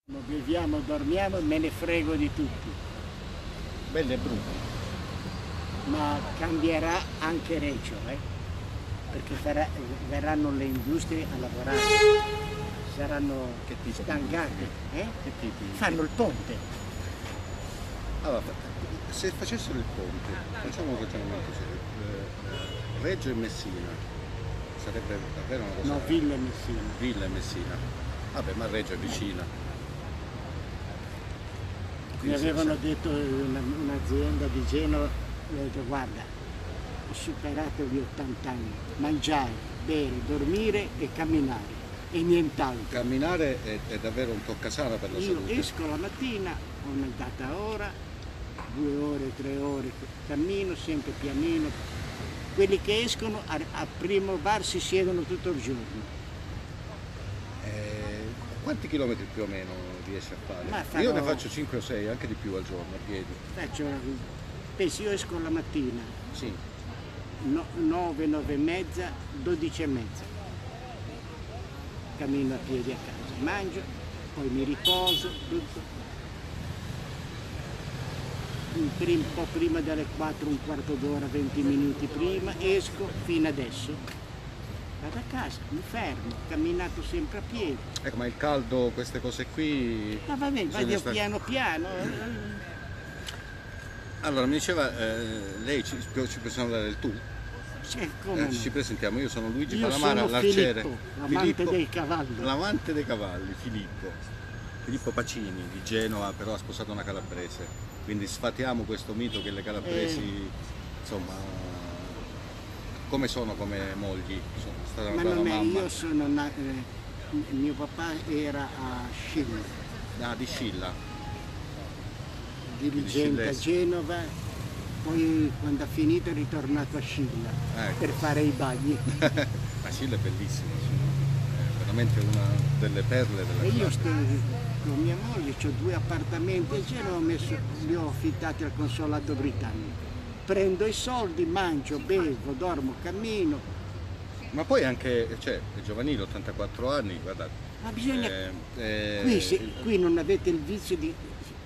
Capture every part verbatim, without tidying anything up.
Beviamo, dormiamo e me ne frego di tutti. Belli e brutti. Ma cambierà anche Reggio, eh? Perché farà, verranno le industrie a lavorare, saranno Che tipo stangate, eh? Che tipi? Fanno il ponte. Allora, se facessero il ponte, facciamo un ragionamento serio. Eh, Reggio e Messina sarebbe davvero una cosa. No, Villa e Messina. Villa e Messina. Vabbè, ma Reggio è vicina. Mi avevano detto una- un'azienda di Genova, mi ha detto guarda, ho superato gli ottanta anni, mangiare, bere, dormire e camminare e nient'altro. Camminare è, è davvero un toccasana per la Io salute. esco la mattina, ho una data ora, due ore, tre ore, cammino sempre pianino. Quelli che escono a, a primo bar si siedono tutto il giorno. Eh, quanti chilometri più o meno riesci a fare? Ma farò- Io ne faccio cinque o sei, anche di più al giorno, a piedi. Faccio, pensi, io esco la mattina, Sì. nove, nove e mezza, dodici e mezza. Cammino a piedi a casa, mangio, poi mi riposo, tutto. Un, prim- un po' prima delle quattro, un quarto d'ora, venti minuti prima, esco fino adesso. Vado a casa, mi fermo, ho camminato sempre a piedi. Ecco, ma il caldo, queste cose qui. Ma va bene, bisogna vado stare- piano piano. Allora, mi diceva, eh, lei ci, ci possiamo dare il tu? Cioè, come Eh, no? ci presentiamo, io sono Luigi Io Palamara, sono l'arciere. Filippo, l'amante dei cavalli. L'amante dei cavalli, Filippo. Filippo Pacini di Genova, però ha sposato una calabrese. Quindi sfatiamo questo mito che le calabresi, Eh. insomma, come sono come mogli, sono stata una Ma brava non è, mamma. io sono na- eh, mio papà era a Scilla, Ah, di Scilla. dirigente a scillese. Genova, poi quando ha finito è ritornato a Scilla Ecco. per fare i bagni. Ma Scilla è bellissimo, sì. È veramente una delle perle della E io Calabria. sto con mia moglie, ho due appartamenti a Genova, ho messo- li ho affittati al consolato britannico. Prendo i soldi, mangio, bevo, dormo, cammino, Ma poi anche, cioè, è giovanile, ottantaquattro anni, guardate. ma bisogna... eh, eh, Qui, se- qui non avete il vizio di...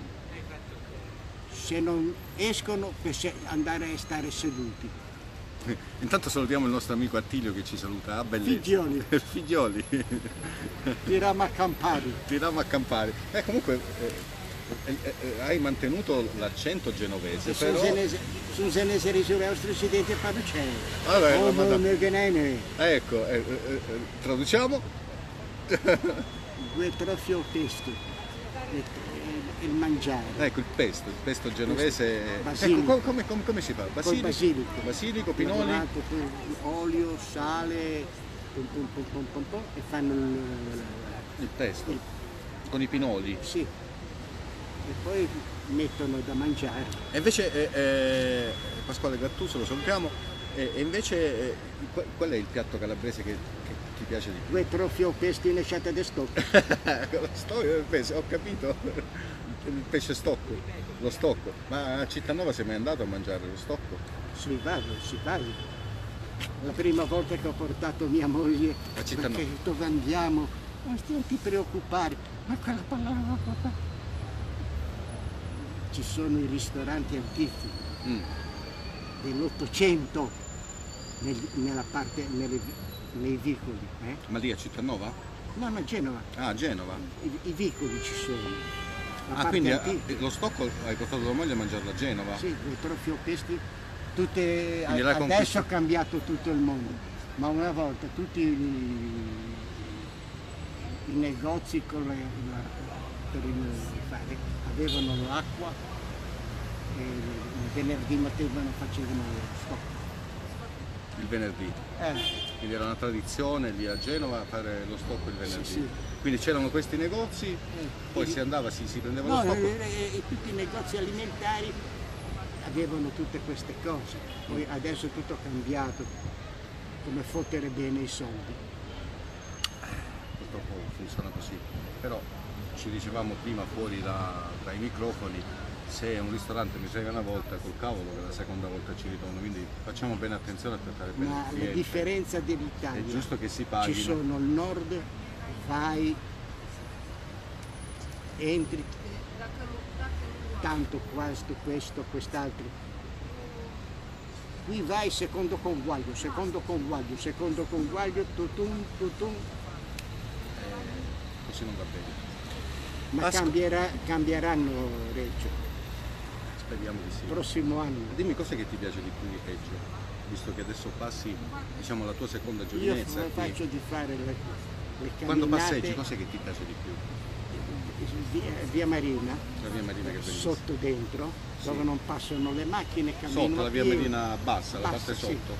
Se non escono per se- andare a stare seduti. Intanto salutiamo il nostro amico Attilio che ci saluta. Ah, bellezza. Figlioli. Figlioli. Tiriamo a campari. Tiriamo a campare. Eh, comunque eh, eh, eh, hai mantenuto l'accento genovese, Sono però. senese, sono senese risultato nostro studente parruccello. Vabbè, Oh, ma da- mio genene, Ecco, eh, eh, eh, traduciamo? due trofio testo. Il, il mangiare. Ecco il pesto, il pesto genovese. Basilico. Ecco, co- come, come- come si fa? Basilico, basilico. basilico, pinoli. Lavorato con olio, sale, pom, pom, pom, pom, pom, pom, e fanno il, Il pesto. Con i pinoli. sì. E poi mettono da mangiare. E invece eh, eh, Pasquale Gattuso lo salutiamo. E, e invece eh, qual qual è il piatto calabrese che, che ti piace di più? Due trofio pesto in esciata di stocco. Lo sto- il pesce, ho capito, il pesce stocco, lo stocco. Ma a Cittanova sei mai andato a mangiare lo stocco? Si vado, si vado. La prima volta che ho portato mia moglie, A Cittanova. perché dove andiamo? Non stiamo ti preoccupare, ma quella parola papà. Ci sono i ristoranti antichi Mm. dell'Ottocento nel- nella parte, nelle- nei vicoli. Eh? Ma lì a Cittanova? No, no, Genova, Ah, a Genova. i, i vicoli ci sono. La Ah, parte quindi ah, antica. lo stocco hai portato tua moglie a mangiarlo a Genova? Sì, dei trofeo pesti, tutte, Quindi l'hai adesso conquista- è cambiato tutto il mondo, ma una volta tutti i, i negozi con le, la- per il fare avevano l'acqua e il venerdì mettevano, facevano lo stocco. Il venerdì. Eh, Quindi era una tradizione lì a Genova fare lo stocco il venerdì. sì. Quindi c'erano questi negozi, eh, poi e- si andava, si, si prendeva lo no, stocco. e, e- e tutti i negozi alimentari avevano tutte queste cose, poi adesso è tutto cambiato, come fottere bene i soldi. Purtroppo funziona così. Però ci dicevamo prima fuori da- dai microfoni, se un ristorante mi frega una volta col cavolo che la seconda volta ci ritorno, quindi facciamo bene attenzione a trattare bene Ma il la cliente. differenza È dell'Italia, giusto che si paghi. ci sono il nord, vai entri, tanto questo, questo, quest'altro. Qui vai secondo conguaglio, secondo conguaglio, secondo conguaglio, tutum, tutum. Eh, così non va bene. Ma Asco. cambierà, cambieranno Reggio, Speriamo di sì. prossimo anno. Dimmi cos'è che ti piace di più di Reggio, visto che adesso passi, diciamo, la tua seconda Io giovinezza. qui. faccio di fare le, le Quando camminate passeggi, cos'è che ti piace di più? via, via Marina, La via Marina che è bellissima. sotto dentro, Sì. dove non passano le macchine, cammino Sotto la via piedi. Marina bassa, la Bassa, parte sì. sotto.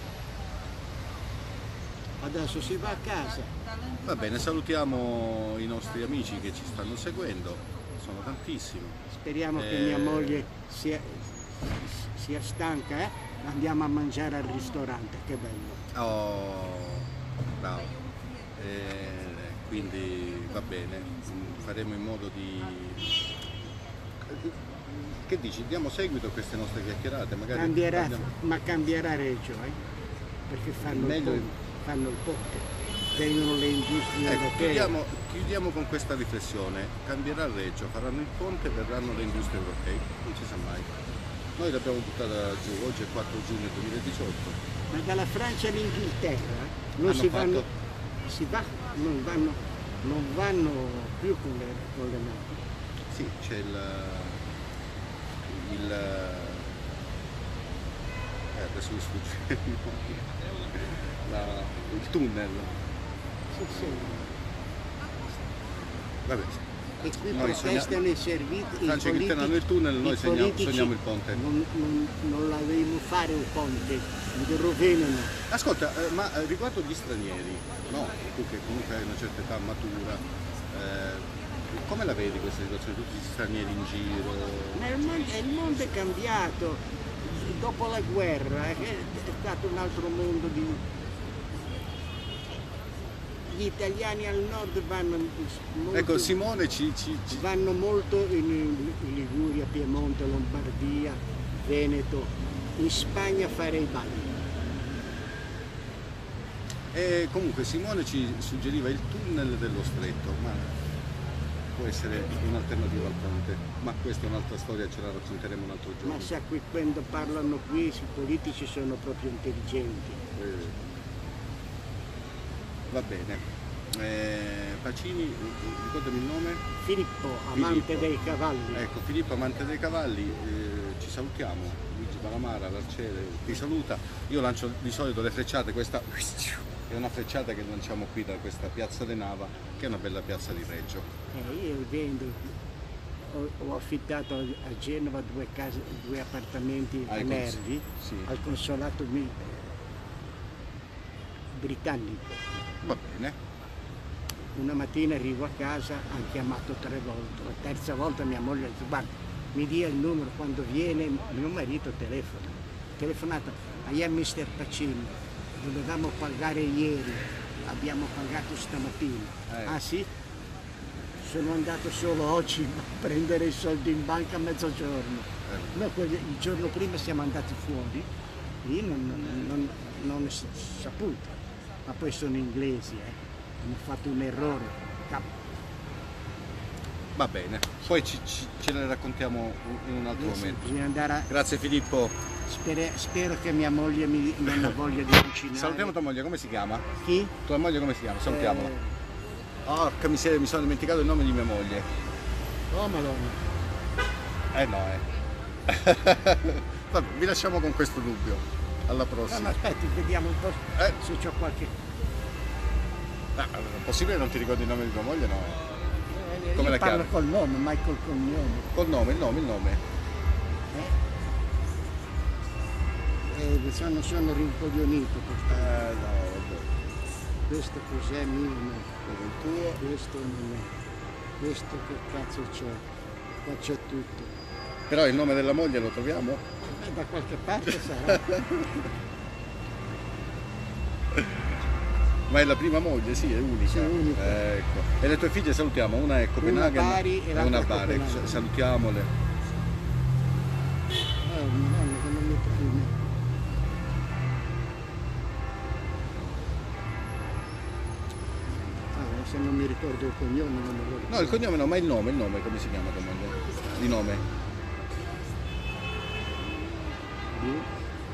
Adesso si va a casa. Va bene, salutiamo i nostri amici che ci stanno seguendo, sono tantissimi. Speriamo che Eh. mia moglie sia, sia stanca, eh? Andiamo a mangiare al ristorante, che bello. Oh, bravo. Eh, quindi va bene, mm, faremo in modo di... Che dici? Diamo seguito a queste nostre chiacchierate? Magari Cambierà, parliamo- ma cambierà Reggio, eh? Perché fanno il, Meglio- ponte, fanno il ponte, vengono le industrie Ecco, europee. chiudiamo, chiudiamo con questa riflessione. Cambierà Reggio, faranno il ponte, verranno le industrie europee. Non si sa mai. Noi l'abbiamo buttata giù, oggi è quattro giugno duemiladiciotto. Ma dalla Francia all'Inghilterra non Hanno si fatto- vanno, si va, non vanno, non vanno più con le, con le navi. Sì, c'è il, il eh, adesso mi sfugge il nome. La- il tunnel. Sì, sì. Vabbè, E qui Noi protestano i servizi. Francia e Inghilterra hanno il tunnel, noi i sogniamo- politici sogniamo il ponte. Non, non, non l'avevo fare un ponte, mi rovinano. ascolta, eh, ma eh, riguardo gli stranieri, no? Tu che comunque hai una certa età matura, eh, come la vedi questa situazione? Tutti gli stranieri in giro? Ma il mondo, il mondo è cambiato. Dopo la guerra eh, è stato un altro mondo di. Gli italiani al nord vanno molto, Ecco, Simone ci, ci- ci- vanno molto in, in Liguria, Piemonte, Lombardia, Veneto, in Spagna a fare i bagni. E comunque Simone ci suggeriva il tunnel dello stretto, ma può essere un'alternativa al ponte, ma questa è un'altra storia, ce la racconteremo un altro giorno. Ma sa, qui quando parlano qui i politici sono proprio intelligenti. Eh, va bene. Eh, Pacini, eh, ricordami il nome? Filippo, amante Filippo. dei cavalli. Ecco, Filippo, amante dei cavalli, eh, ci salutiamo. Luigi Palamara, l'arciere, ti saluta. Io lancio di solito le frecciate, questa è una frecciata che lanciamo qui da questa piazza De Nava, che è una bella piazza di Reggio. Eh, io vendo, ho, ho affittato a Genova due, case, due appartamenti a Ai cons- Nervi, sì. al consolato mi- britannico. Va bene. Una mattina arrivo a casa, hanno chiamato tre volte, la terza volta mia moglie ha detto guarda, mi dia il numero, quando viene mio marito telefona. Telefonata, I am mister Pacini, dovevamo pagare ieri, abbiamo pagato stamattina. Eh. Ah sì? Sono andato solo oggi a prendere i soldi in banca a mezzogiorno. Eh. No, quelli- il giorno prima siamo andati fuori, io non, non, non, non ho s- saputo, ma poi sono inglesi, eh. Hanno fatto un errore. Cap- Va bene. Poi ci- ci- ce le raccontiamo in un altro Adesso momento. bisogna andare a... Grazie Filippo. spere- spero che mia moglie mi, non ha voglia di cucinare. Salutiamo tua moglie, come si chiama? Chi? Tua moglie come si chiama? Salutiamola. Eh, Porca miseria, mi sono dimenticato il nome di mia moglie. oh madonna. Eh no, eh. Vabbè, vi lasciamo con questo dubbio. Alla No, ma prossima. aspetti, vediamo un po' Eh. se c'ho qualche... Ah, possibile non ti ricordi il nome di tua moglie? No. Eh, Come io la parlo chiami? col nome, mai col cognome. Col nome, il nome, il nome. Eh? Eh, sono, sono rincoglionito. Eh perché no, vabbè. questo cos'è mio? No. Quello il tuo. Questo non è. Questo che cazzo c'è? Qua c'è tutto. Però il nome della moglie lo troviamo? Eh, da qualche parte sarà. Ma è la prima moglie, sì, è unica. Sì, unica. Eh, ecco. E le tue figlie salutiamo, una è Copenaghen Bari e e l'altra una a a Bari. Copenaghen. Salutiamole. Eh, madonna, che non mi prende. se non mi ricordo il cognome non me lo ricordo. No, il cognome no, ma il nome, il nome, come si chiama tua moglie? Di nome? Io?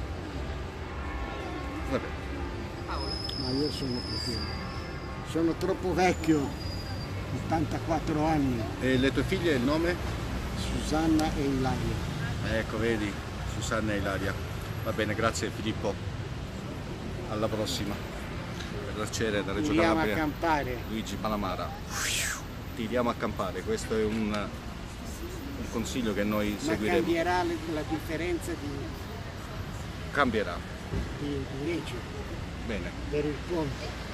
Vabbè. Ma io sono proprio... sono troppo vecchio, ottantaquattro anni, E le tue figlie il nome? Susanna e Ilaria. Ecco, vedi, Susanna e Ilaria. Va bene, grazie Filippo. Alla prossima. Per l'arciere da Reggio Andiamo a Calabria, campare. Luigi Palamara. Tiriamo a campare, questo è un, un consiglio che noi Ma seguiremo. cambierà le- la differenza di, Cambierà. di, di legge Bene. per il ponte.